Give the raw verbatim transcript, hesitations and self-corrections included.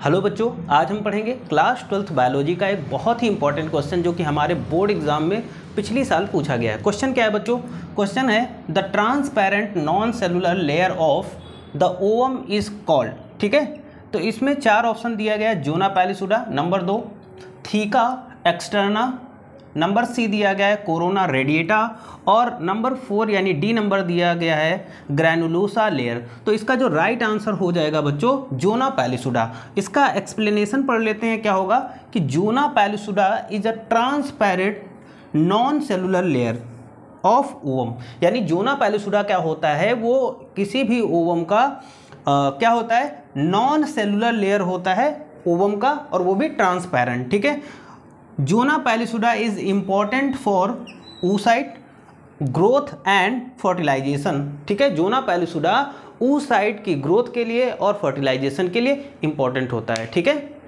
Hello बच्चों, आज हम पढ़ेंगे क्लास ट्वेल्थ बायोलॉजी का एक बहुत ही इंपॉर्टेंट क्वेश्चन जो कि हमारे बोर्ड एग्जाम में पिछली साल पूछा गया है। क्वेश्चन क्या है बच्चों? क्वेश्चन है the transparent non cellular layer of the ovum is called. ठीक है, तो इसमें चार ऑप्शन दिया गया है। जोना पैलिसुडा, नंबर दो थीका एक्सटर्ना, नंबर सी दिया गया है कोरोना रेडिएटा और नंबर फोर यानी डी नंबर दिया गया है ग्रैनुलोसा लेयर। तो इसका जो राइट आंसर हो जाएगा बच्चों जोना पैलिसुडा। इसका एक्सप्लेनेशन पढ़ लेते हैं। क्या होगा कि zona pellucida is a transparent non cellular layer of ovum, यानी जोना पैलिसुडा क्या होता है, वो किसी भी ओवम का आ, क्या होता है, नॉन सेलुलर लेयर होता है ओवम का, और वो भी ट्रांसपेरेंट। ठीक है, zona pellucida is important for oocyte growth and fertilisation. ठीक है, जोना पैलिसुडा oocyte की ग्रोथ के लिए और फर्टिलाइजेशन के लिए इंपॉर्टेंट होता है। ठीक है।